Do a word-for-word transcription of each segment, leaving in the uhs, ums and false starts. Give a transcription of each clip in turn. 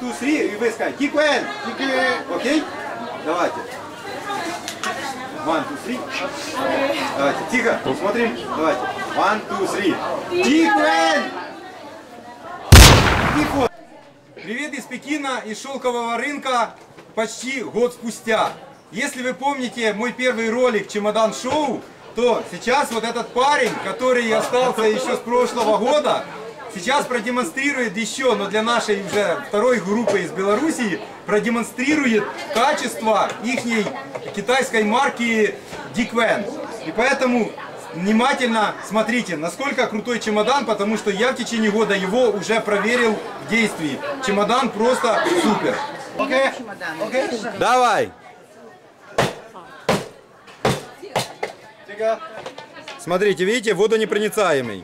two, three, и вы скажете Диквен. Окей? Давайте. One, two, three. Давайте, тихо, смотрим. Давайте. One, two, three. Диквен! Привет из Пекина, из шелкового рынка почти год спустя. Если вы помните мой первый ролик «Чемодан шоу», то сейчас вот этот парень, который остался еще с прошлого года, сейчас продемонстрирует еще, но для нашей уже второй группы из Белоруссии, продемонстрирует качество ихней китайской марки Диквен. И поэтому внимательно смотрите, насколько крутой чемодан, потому что я в течение года его уже проверил в действии. Чемодан просто супер. Окей? Окей? Давай! Смотрите, видите, водонепроницаемый.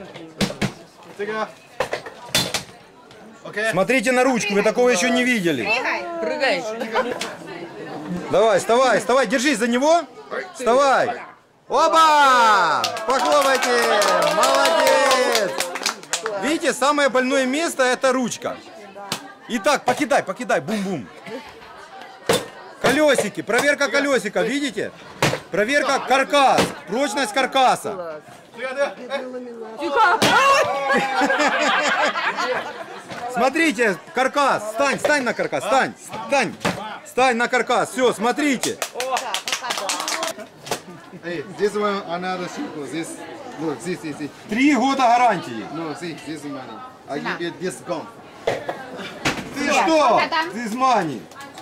Смотрите на ручку, вы такого еще не видели. Прыгай. Давай, вставай, вставай, держись за него. Вставай. Опа! Похлопайте! Молодец! Видите, самое больное место это ручка. Итак, покидай, покидай, бум-бум. Колесики, проверка колесика, видите? Проверка каркас, прочность каркаса. Смотрите, каркас, стань, стань на каркас, стань, стань, стань на каркас, все, смотрите. Hey, this one another simple. This look, this is it. Три года гарантии. No, see, this money. I give you discount. Ты что? This money.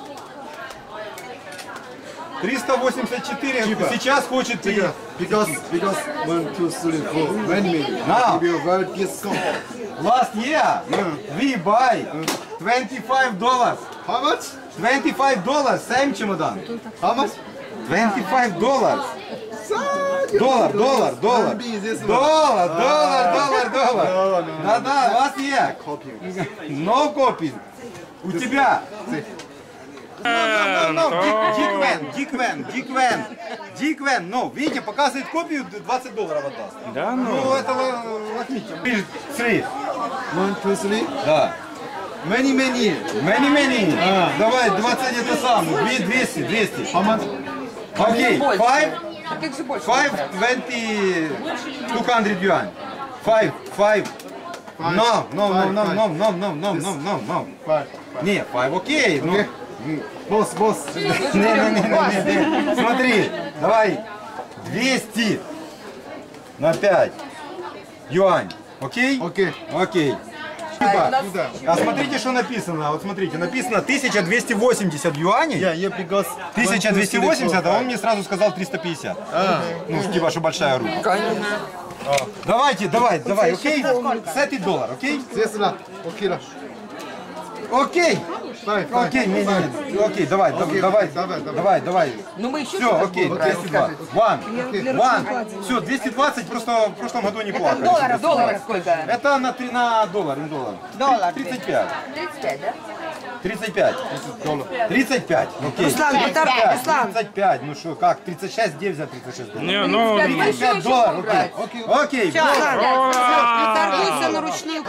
триста восемьдесят четыре. Сейчас хочет ты. Because because one, two, three, four. One minute. Now. I give you very discount. Last year we buy twenty-five dollars. How much? twenty-five dollars, same чемодан. How much? twenty-five dollars. Доллар, доллар, доллар. Доллар, доллар, доллар, доллар. Да-да, last year. No copy. У тебя. No, no, no, Диквен, Диквен, Диквен, Диквен, ну, видите, показывает копию, двадцать долларов отдаст. Да, ну. Ну, это лохмите. Three. One, two, three. Да. Many, many. Many, many. А, давай, двадцать это самое, двести, двести. How much? Окей, five, Как же больше? five, twenty, two hundred yuan. Five, five. No, no, no, no, no, no, no, no, no, no, no. Five. Не, five, окей, ну. Босс, босс. Не, не, не, не, не. Смотри, давай, двести на пять юань, окей? Окей. Окей. Куда? А смотрите, что написано. Вот смотрите, написано тысяча двести восемьдесят юаней. Yeah, yeah, because тысяча двести восемьдесят, а он мне сразу сказал триста пятьдесят. Ну, типа, что большая рука. Давайте, давай, давай, окей? Set доллар, окей? This là. Okay là. Окей. Five, five. Окей, не, не, не. Окей, давай, Окей, давай, давай, давай. давай, давай. Ну мы еще Все, окей, двести двадцать. One, one. Все, двести двадцать, просто в прошлом году не плакали. долларов, долларов сколько? Это на, три, на доллар, на доллар. Доллар. тридцать пять. тридцать пять, да? тридцать пять. тридцать пять. Окей. Руслан, тридцать пять. Руслан. тридцать пять. Ну что, как? тридцать шесть, где взять тридцать шесть долларов? Не, ну, тридцать пять долларов. Окей. Окей. Торгуйся на ручную.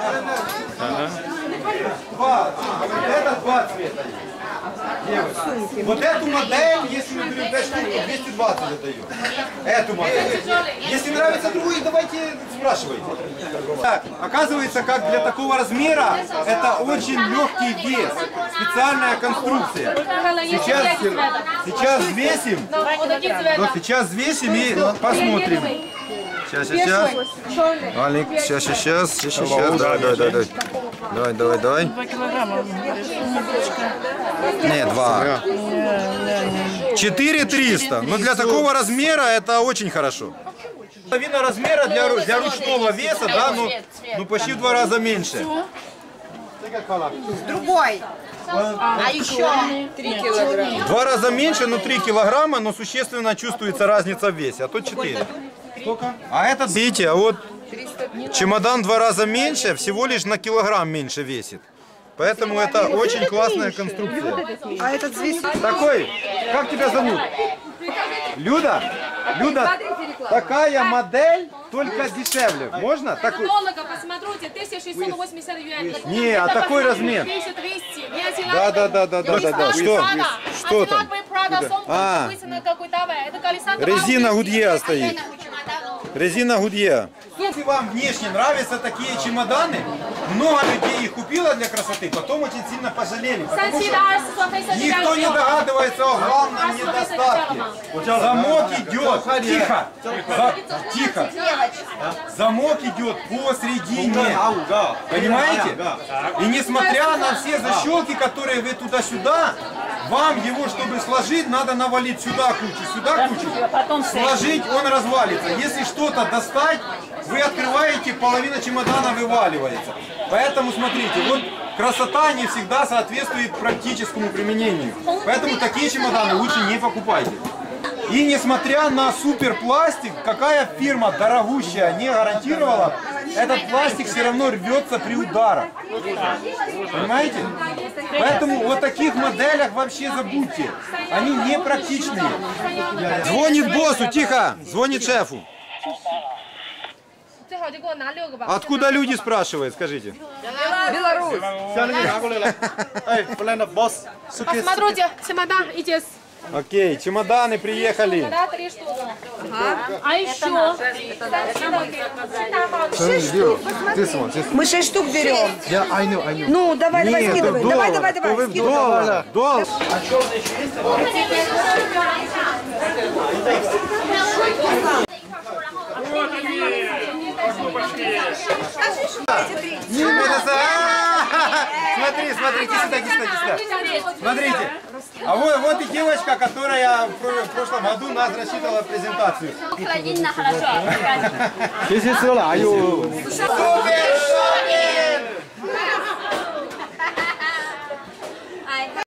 Два. Это два цвета. Девушка. Вот эту модель, если мы берем пять штук, двести двадцать отдаю. Эту модель. Если нравится другую, давайте спрашивайте. Так, оказывается, как для такого размера, это очень легкий вес. Специальная конструкция. Сейчас, сейчас взвесим. Вот сейчас взвесим и посмотрим. Сейчас, сейчас, сейчас. Алик, сейчас, сейчас, сейчас, сейчас, сейчас. Давай, давай, давай. Давай, давай, давай. Два килограмма. Не, два. Четыре триста. Но для такого размера это очень хорошо. Половина размера для, для ручного веса, да, ну, ну почти в два раза меньше. Другой. А еще три килограмма. Два раза меньше, но три килограмма, но существенно чувствуется разница в весе, а то четыре. Сколько? А этот, видите, а вот чемодан два раза меньше, всего лишь на килограмм меньше весит. Поэтому это очень классная конструкция. А этот взвесит? Такой, как тебя зовут? Люда? Люда, такая модель, только дешевле. Можно? Так, Смотрите, тысяча шестьсот восемьдесят юаней. Не, а такой размер. тысяча двести. Да, да, да, да, да, да, да. Что? Что там? А, резина Гудье стоит. Резина Гудье. Если вам внешне нравятся такие чемоданы, много людей их купило для красоты, потом очень сильно пожалели. Потому что никто не догадывается о главном недостатке. Замок идет. Тихо. За- Тихо. Замок идет посередине. Понимаете? И несмотря на все защелки, которые вы туда-сюда, вам его, чтобы сложить, надо навалить сюда кучу, сюда кучу. Сложить, он развалится. Если что-то достать, вы открываете, половина чемодана вываливается. Поэтому смотрите, вот красота не всегда соответствует практическому применению. Поэтому такие чемоданы лучше не покупайте. И несмотря на суперпластик, какая фирма дорогущая не гарантировала, этот пластик все равно рвется при ударах. Понимаете? Поэтому вот таких моделях вообще забудьте. Они не практичные. Звонит боссу, тихо, звонит шефу. Откуда люди спрашивают, скажите? Посмотрите, чемодан идет. Окей, чемоданы приехали. Три штуки. А еще? This one, this one. Мы шесть штук берем. Yeah, I know, I know. Ну, давай, давай, Нет, скидывай. доллар. Давай, давай, давай. Вы в скидывай. доллар. Доллар. Не, мы на за- Смотри, смотри, иди сюда, иди сюда, иди сюда. Смотрите. А вот, вот и девочка, которая в про- в прошлом году нас рассчитывала презентацию. This is all. Are you? Сто